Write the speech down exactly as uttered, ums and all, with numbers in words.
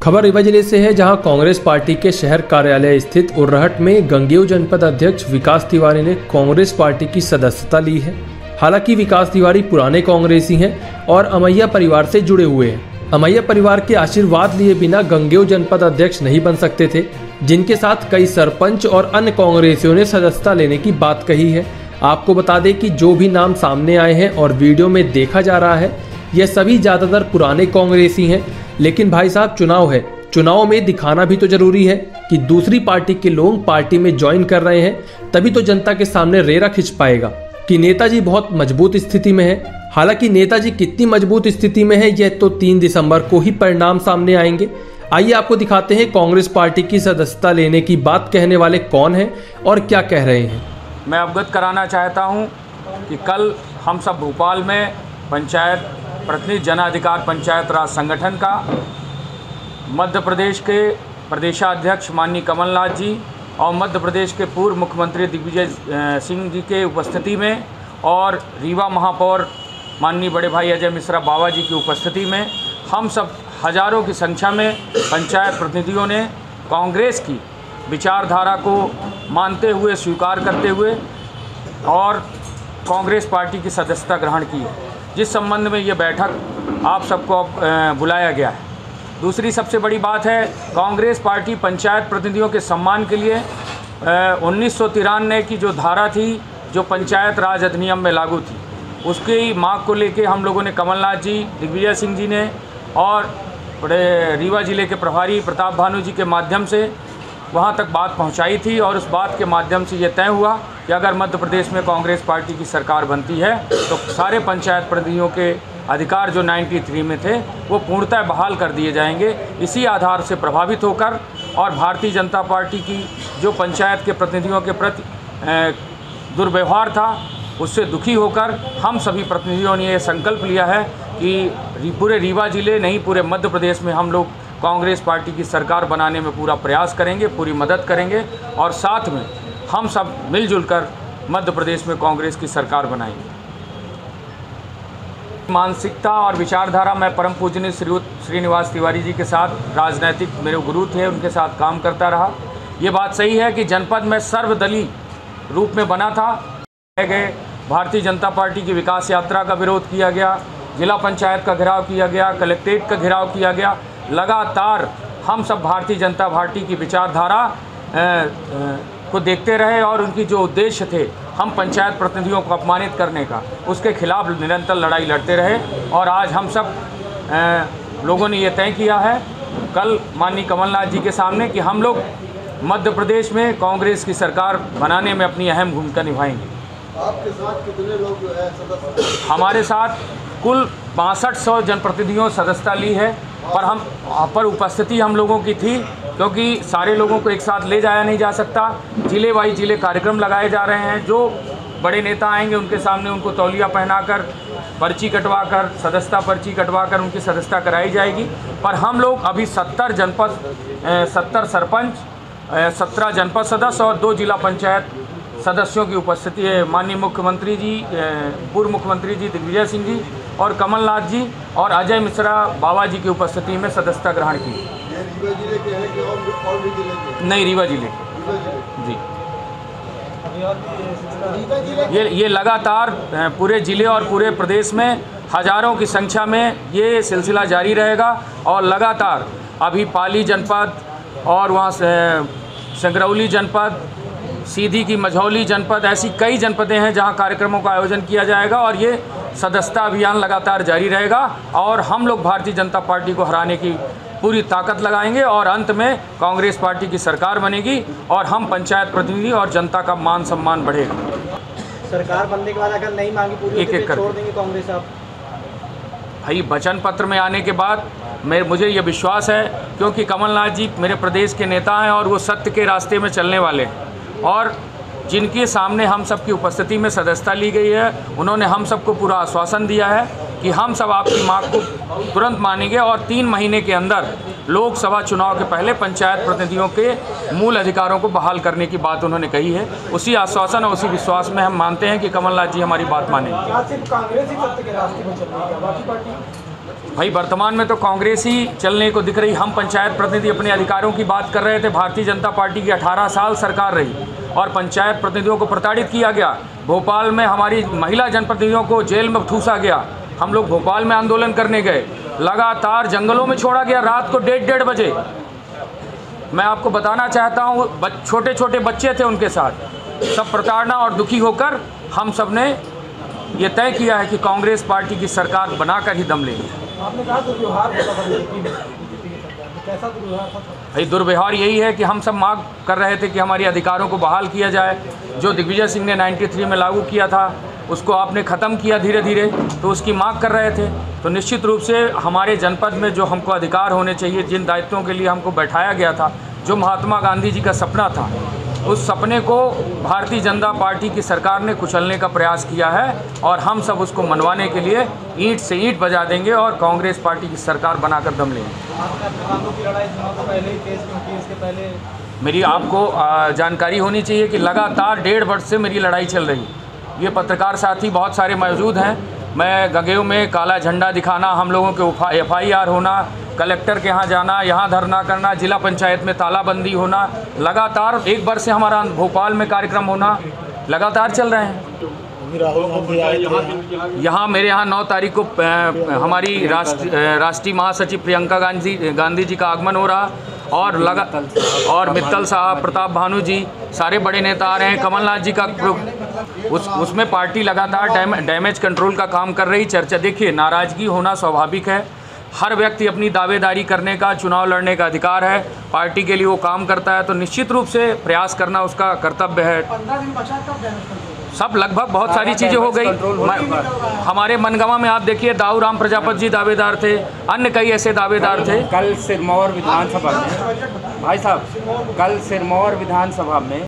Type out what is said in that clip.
खबर रीवा जिले से है, जहां कांग्रेस पार्टी के शहर कार्यालय स्थित उर्रहट में गंगेऊ जनपद अध्यक्ष विकास तिवारी ने कांग्रेस पार्टी की सदस्यता ली है। हालांकि विकास तिवारी पुराने कांग्रेसी हैं और अमैया परिवार से जुड़े हुए हैं। अमैया परिवार के आशीर्वाद लिए बिना गंगेऊ जनपद अध्यक्ष नहीं बन सकते थे, जिनके साथ कई सरपंच और अन्य कांग्रेसियों ने सदस्यता लेने की बात कही है। आपको बता दें कि जो भी नाम सामने आए हैं और वीडियो में देखा जा रहा है, यह सभी ज्यादातर पुराने कांग्रेसी हैं। लेकिन भाई साहब, चुनाव है, चुनाव में दिखाना भी तो जरूरी है कि दूसरी पार्टी के लोग पार्टी में ज्वाइन कर रहे हैं, तभी तो जनता के सामने रेरा खिंच पाएगा कि नेताजी बहुत मजबूत स्थिति में है। हालांकि नेताजी कितनी मजबूत स्थिति में है, यह तो तीन दिसंबर को ही परिणाम सामने आएंगे। आइए आपको दिखाते हैं कांग्रेस पार्टी की सदस्यता लेने की बात कहने वाले कौन हैं और क्या कह रहे हैं। मैं अवगत कराना चाहता हूं कि कल हम सब भोपाल में पंचायत प्रतिनिधि जन अधिकार पंचायत राज संगठन का मध्य प्रदेश के प्रदेशाध्यक्ष माननीय कमलनाथ जी और मध्य प्रदेश के पूर्व मुख्यमंत्री दिग्विजय सिंह जी के उपस्थिति में और रीवा महापौर माननीय बड़े भाई अजय मिश्रा बाबा जी की उपस्थिति में हम सब हजारों की संख्या में पंचायत प्रतिनिधियों ने कांग्रेस की विचारधारा को मानते हुए, स्वीकार करते हुए और कांग्रेस पार्टी की सदस्यता ग्रहण की है, जिस संबंध में ये बैठक आप सबको बुलाया गया है। दूसरी सबसे बड़ी बात है, कांग्रेस पार्टी पंचायत प्रतिनिधियों के सम्मान के लिए उन्नीस सौ तिरानवे की जो धारा थी, जो पंचायत राज अधिनियम में लागू थी, उसकी मांग को लेके हम लोगों ने कमलनाथ जी, दिग्विजय सिंह जी ने और बड़े रीवा जिले के प्रभारी प्रताप भानु जी के माध्यम से वहाँ तक बात पहुँचाई थी और उस बात के माध्यम से ये तय हुआ कि अगर मध्य प्रदेश में कांग्रेस पार्टी की सरकार बनती है तो सारे पंचायत प्रतिनिधियों के अधिकार जो तिरानवे में थे वो पूर्णतः बहाल कर दिए जाएंगे। इसी आधार से प्रभावित होकर और भारतीय जनता पार्टी की जो पंचायत के प्रतिनिधियों के प्रति दुर्व्यवहार था, उससे दुखी होकर हम सभी प्रतिनिधियों ने ये संकल्प लिया है कि पूरे रीवा जिले नहीं, पूरे मध्य प्रदेश में हम लोग कांग्रेस पार्टी की सरकार बनाने में पूरा प्रयास करेंगे, पूरी मदद करेंगे और साथ में हम सब मिलजुल कर मध्य प्रदेश में कांग्रेस की सरकार बनाएंगे। मानसिकता और विचारधारा मैं परम पूजनीय श्रीयुत श्रीनिवास तिवारी जी के साथ राजनैतिक मेरे गुरु थे, उनके साथ काम करता रहा। ये बात सही है कि जनपद में सर्वदलीय रूप में बना था, गए भारतीय जनता पार्टी की विकास यात्रा का विरोध किया गया, जिला पंचायत का घेराव किया गया, कलेक्ट्रेट का घेराव किया गया। लगातार हम सब भारतीय जनता पार्टी की विचारधारा को देखते रहे और उनकी जो उद्देश्य थे, हम पंचायत प्रतिनिधियों को अपमानित करने का, उसके खिलाफ निरंतर लड़ाई लड़ते रहे और आज हम सब ए, लोगों ने ये तय किया है कल माननीय कमलनाथ जी के सामने कि हम लोग मध्य प्रदेश में कांग्रेस की सरकार बनाने में अपनी अहम भूमिका निभाएंगे। आपके साथ कितने लोग जो है सदस्य? हमारे साथ कुल बासठ सौ जनप्रतिनिधियों सदस्यता ली है, पर हम पर उपस्थिति हम लोगों की थी क्योंकि सारे लोगों को एक साथ ले जाया नहीं जा सकता। जिले वाइज जिले कार्यक्रम लगाए जा रहे हैं। जो बड़े नेता आएंगे उनके सामने उनको तौलिया पहनाकर, पर्ची कटवाकर, सदस्यता पर्ची कटवाकर उनकी सदस्यता कराई जाएगी। पर हम लोग अभी सत्तर जनपद सत्तर सरपंच, सत्रह जनपद सदस्य और दो जिला पंचायत सदस्यों की उपस्थिति है। माननीय मुख्यमंत्री जी, पूर्व मुख्यमंत्री जी दिग्विजय सिंह जी और कमलनाथ जी और अजय मिश्रा बाबा जी की उपस्थिति में सदस्यता ग्रहण की। रीवा जिले के हैं कि और और भी जिले के? नहीं, रीवा जिले जी। ये ये लगातार पूरे जिले और पूरे प्रदेश में हजारों की संख्या में ये सिलसिला जारी रहेगा और लगातार अभी पाली जनपद और वहाँ से संगरौली जनपद, सीधी की मझौली जनपद, ऐसी कई जनपदें हैं जहां कार्यक्रमों का आयोजन किया जाएगा और ये सदस्यता अभियान लगातार जारी रहेगा और हम लोग भारतीय जनता पार्टी को हराने की पूरी ताकत लगाएंगे और अंत में कांग्रेस पार्टी की सरकार बनेगी और हम पंचायत प्रतिनिधि और जनता का मान सम्मान बढ़ेगा। सरकार बनने के बाद अगर नहीं मांगी पूरी एक एक कर छोड़ देंगे कांग्रेस आप? भाई, वचन पत्र में आने के बाद मैं मुझे ये विश्वास है, क्योंकि कमलनाथ जी मेरे प्रदेश के नेता हैं और वो सत्य के रास्ते में चलने वाले हैं और जिनके सामने हम सब की उपस्थिति में सदस्यता ली गई है, उन्होंने हम सबको पूरा आश्वासन दिया है कि हम सब आपकी मांग को तुरंत मानेंगे और तीन महीने के अंदर लोकसभा चुनाव के पहले पंचायत प्रतिनिधियों के मूल अधिकारों को बहाल करने की बात उन्होंने कही है। उसी आश्वासन और उसी विश्वास में हम मानते हैं कि कमलनाथ जी हमारी बात मानेंगे। सिर्फ कांग्रेस ही सत्य के रास्ते पर चल रही है, बाकी पार्टी भाई वर्तमान में तो कांग्रेस ही चलने को दिख रही। हम पंचायत प्रतिनिधि अपने अधिकारों की बात कर रहे थे। भारतीय जनता पार्टी की अठारह साल सरकार रही और पंचायत प्रतिनिधियों को प्रताड़ित किया गया। भोपाल में हमारी महिला जनप्रतिनिधियों को जेल में ठूसा गया। हम लोग भोपाल में आंदोलन करने गए, लगातार जंगलों में छोड़ा गया रात को डेढ़ डेढ़ बजे। मैं आपको बताना चाहता हूँ, छोटे छोटे बच्चे थे उनके साथ। सब प्रताड़ना और दुखी होकर हम सब ने ये तय किया है कि कांग्रेस पार्टी की सरकार बनाकर ही दम लेंगे। आपने कहा दुर्व्यवहार कैसा दुर्व्यवहार था? भाई दुर्व्यवहार यही है कि हम सब मांग कर रहे थे कि हमारे अधिकारों को बहाल किया जाए। जो दिग्विजय सिंह ने तिरानवे में लागू किया था उसको आपने ख़त्म किया धीरे धीरे, तो उसकी मांग कर रहे थे। तो निश्चित रूप से हमारे जनपद में जो हमको अधिकार होने चाहिए, जिन दायित्वों के लिए हमको बैठाया गया था, जो महात्मा गांधी जी का सपना था, उस सपने को भारतीय जनता पार्टी की सरकार ने कुचलने का प्रयास किया है और हम सब उसको मनवाने के लिए ईंट से ईंट बजा देंगे और कांग्रेस पार्टी की सरकार बनाकर दम लेंगे। मेरी आपको जानकारी होनी चाहिए कि लगातार डेढ़ वर्ष से मेरी लड़ाई चल रही। ये पत्रकार साथी बहुत सारे मौजूद हैं। मैं गंगेऊ में काला झंडा दिखाना, हम लोगों के एफ आई आर होना, कलेक्टर के यहाँ जाना, यहाँ धरना करना, जिला पंचायत में तालाबंदी होना, लगातार एक वर्ष से हमारा भोपाल में कार्यक्रम होना लगातार चल रहे हैं। यहाँ मेरे यहाँ नौ तारीख को हमारी राष्ट्रीय राष्ट्रीय महासचिव प्रियंका गांधी गांधी जी का आगमन हो रहा और लगा और मित्तल साहब, प्रताप भानु जी, सारे बड़े नेता आ रहे हैं। कमलनाथ जी का उस उसमें पार्टी लगातार डैम, डैमेज कंट्रोल का काम कर रही। चर्चा देखिए, नाराज़गी होना स्वाभाविक है। हर व्यक्ति अपनी दावेदारी करने का, चुनाव लड़ने का अधिकार है। पार्टी के लिए वो काम करता है तो निश्चित रूप से प्रयास करना उसका कर्तव्य है। सब लगभग बहुत सारी चीज़ें हो गई। हमारे मनगवा में आप देखिए, दाऊ राम प्रजापति जी दावेदार थे, अन्य कई ऐसे दावेदार थे। कल सिरमौर विधानसभा में भाई साहब कल सिरमौर विधानसभा में